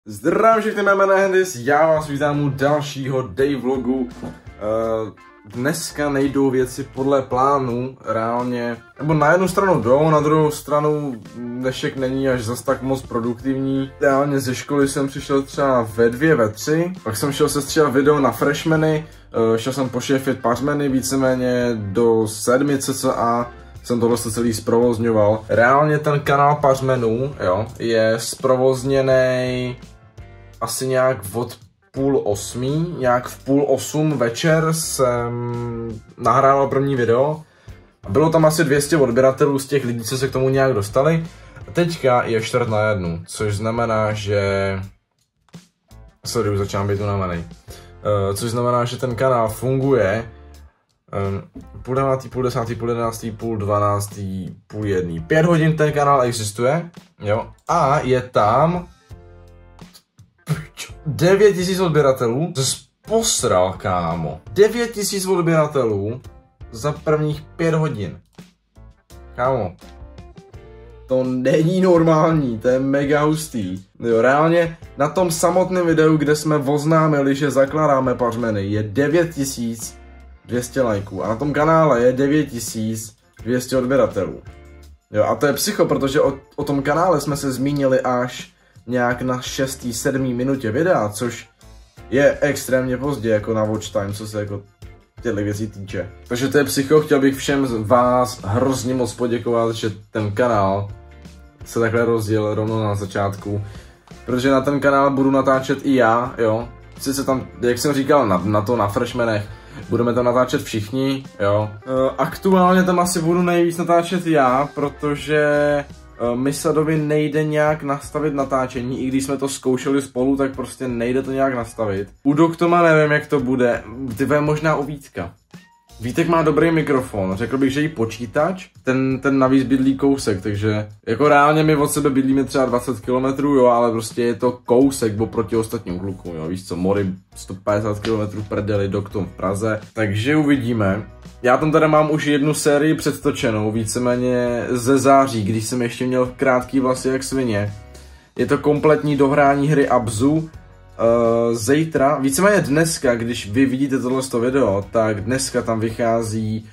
Zdravím všechny, mé jméno je Hendis, já vás vítám u dalšího day vlogu. Dneska nejdou věci podle plánu, reálně, nebo na jednu stranu jdou, na druhou stranu dnešek není až zas tak moc produktivní. Reálně ze školy jsem přišel třeba ve 2, ve 3, pak jsem šel sestříhat video na freshmany, šel jsem pošéfit pařmeny, víceméně do 7 cca. Jsem tohle celý zprovozňoval. Reálně ten kanál pařmenů, jo, je zprovozněný asi nějak od 7:30, nějak v 7:30 večer jsem nahrával první video. A bylo tam asi 200 odběratelů z těch lidí, co se k tomu nějak dostali. A teďka je 4:45, což znamená, že... Sorry, už začínám být unavený. Což znamená, že ten kanál funguje 9:30, 10:30, 11:30, 12:30, 1:30. 5 hodin ten kanál existuje, jo, a je tam 9000 odběratelů. To posral, kámo. 9000 odběratelů za prvních 5 hodin. Kámo, to není normální, to je mega hustý. Jo, reálně na tom samotném videu, kde jsme oznámili, že zakládáme pařmeny, je 9200 lajků a na tom kanále je 9200 odběratelů. Jo, a to je psycho, protože o tom kanále jsme se zmínili až nějak na 6. 7. minutě videa, což je extrémně pozdě jako na watch time, co se jako těchto věcí týče. Takže to je psycho, chtěl bych všem z vás hrozně moc poděkovat, že ten kanál se takhle rozděl rovnou na začátku. Protože na ten kanál budu natáčet i já, jo. Sice tam, jak jsem říkal, na freshmanech, budeme tam natáčet všichni, jo. Aktuálně tam asi budu nejvíc natáčet já, protože Misadovi nejde nějak nastavit natáčení, i když jsme to zkoušeli spolu, tak prostě nejde to nějak nastavit. U Doktoma nevím, jak to bude, je možná u Vítka. Vítek má dobrý mikrofon, řekl bych, že i počítač, ten navíc bydlí kousek, takže jako reálně my od sebe bydlíme třeba 20 km, jo, ale prostě je to kousek oproti ostatním klukům, jo, víš co, Mory 150 km prdeli, Doktom v Praze, takže uvidíme. Já tam tady mám už jednu sérii předtočenou, víceméně ze září, když jsem ještě měl krátký vlasy jak svině. Je to kompletní dohrání hry Abzu. Zítra, víceméně dneska, když vy vidíte tohle video, tak dneska tam vychází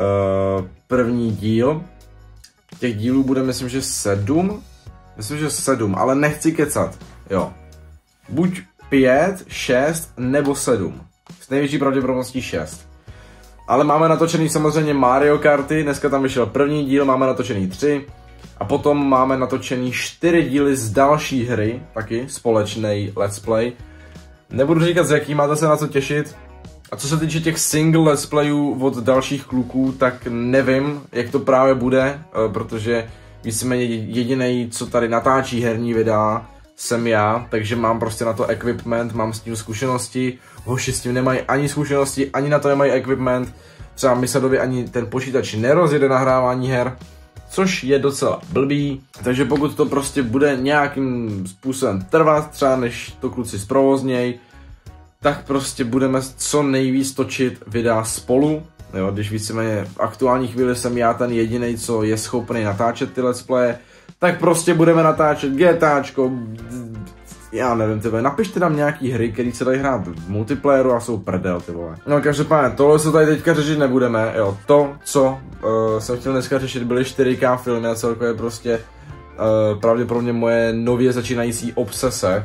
první díl. Těch dílů bude, myslím, že 7. Myslím, že 7, ale nechci kecat, jo. Buď 5, 6 nebo 7. S největší pravděpodobností 6. Ale máme natočený samozřejmě Mario Karty, dneska tam vyšel první díl, máme natočený 3. A potom máme natočený 4 díly z další hry, taky společný let's play. Nebudu říkat z jaký, máte se na co těšit. A co se týče těch single let's playů od dalších kluků, tak nevím, jak to právě bude, protože víceméně jedinej, co tady natáčí herní videa, jsem já, takže mám prostě na to equipment, mám s tím zkušenosti, hoši s tím nemají ani zkušenosti, ani na to nemají equipment, třeba Misadovi ani ten počítač nerozjede nahrávání her, což je docela blbý, takže pokud to prostě bude nějakým způsobem trvat, třeba než to kluci zprovozněj, tak prostě budeme co nejvíc točit videa spolu, jo, když víceméně v aktuální chvíli jsem já ten jediný, co je schopný natáčet ty let's playe, tak prostě budeme natáčet GTAčko, já nevím, ty vole, napište tam nějaký hry, které se dají hrát v multiplayeru a jsou prdel, ty vole. No každopádně, tohle co tady teďka řešit nebudeme, jo, to, co jsem chtěl dneska řešit, byly 4K filmy a celkově prostě pravděpodobně moje nově začínající obsese.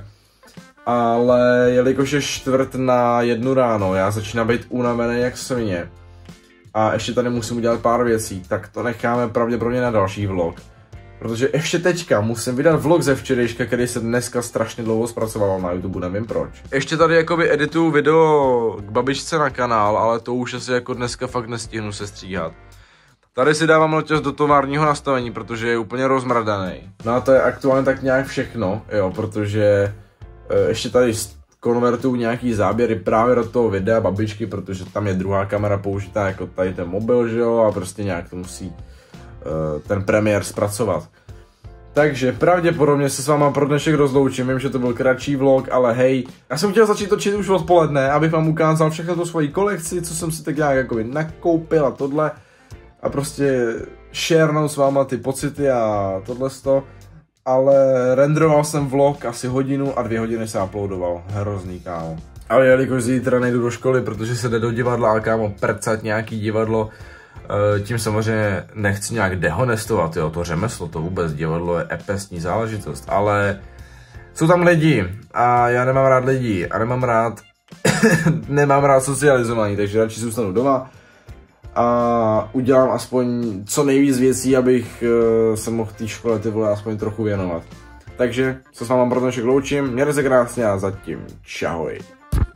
Ale jelikož je 1:45 ráno, já začínám být unavený jak svině a ještě tady musím udělat pár věcí, tak to necháme pravděpodobně na další vlog. Protože ještě teďka musím vydat vlog ze včerejška, který se dneska strašně dlouho zpracovával na YouTube, nevím proč. Ještě tady jakoby edituju video k babičce na kanál, ale to už asi jako dneska fakt nestihnu se stříhat. Tady si dávám noťaz do továrního nastavení, protože je úplně rozmrdaný. No a to je aktuálně tak nějak všechno, jo, protože ještě tady konvertuju nějaký záběry právě do toho videa babičky, protože tam je druhá kamera použitá jako tady ten mobil, že jo, a prostě nějak to musí ten premiér zpracovat. Takže pravděpodobně se s váma pro dnešek rozloučím, vím, že to byl kratší vlog, ale hej, já jsem chtěl začít točit už odpoledne, abych vám ukázal všechno tu svoji kolekci, co jsem si tak nějak jakoby nakoupil a tohle a prostě sharenout s váma ty pocity a tohle. ale renderoval jsem vlog asi hodinu a 2 hodiny se uploadoval. Hrozný, kámo. Ale jelikož zítra nejdu do školy, protože se jde do divadla a kámo prcat nějaký divadlo, tím samozřejmě nechci nějak dehonestovat, jo, to řemeslo, to vůbec divadlo je epesní záležitost, ale jsou tam lidi a já nemám rád lidí a nemám rád socializování, takže radši zůstanu doma a udělám aspoň co nejvíc věcí, abych se mohl té škole ty vole aspoň trochu věnovat. Takže se s vámi pro dnešek loučím, mějte se krásně a zatím čahoj.